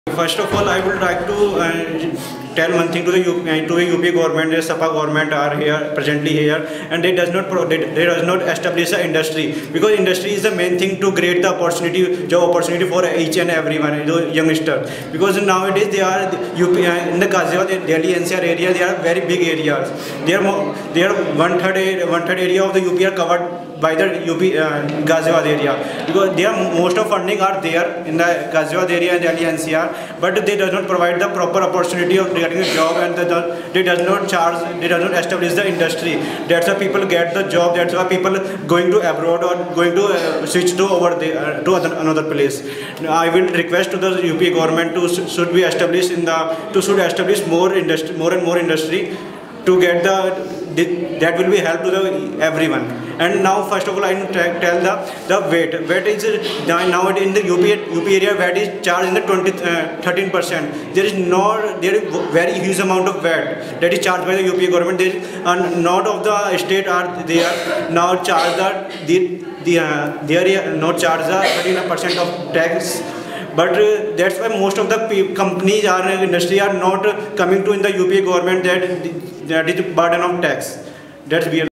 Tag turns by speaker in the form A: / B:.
A: First of all, I would like to tell one thing to the UP government. The SAPA government are here presently here, and they does not establish an industry, because industry is the main thing to create the job opportunity for each and everyone, the youngster. Because nowadays they are UP in the Ghaziabad, Delhi NCR area. They are very big areas. They are one third area of the UP are covered by the UP Ghaziabad area, because most of funding are there in the Ghaziabad area and Delhi NCR, but they does not provide the proper opportunity of getting a job, and they does not establish the industry. That's why people get the job. That's why people going to abroad or going to switch to over there to another place. I will request to the UP government should establish more and more industry to get that will be help to everyone. And now, first of all, I will tell the VAT. VAT is nowadays in the UP area. VAT is charged in the 13%. There is very huge amount of VAT that is charged by the UP government. Not of the state are there now charge they are not charge the 13% of tax. But that's why most of the companies or industry are not coming to in the UP government, that is burden of tax. That's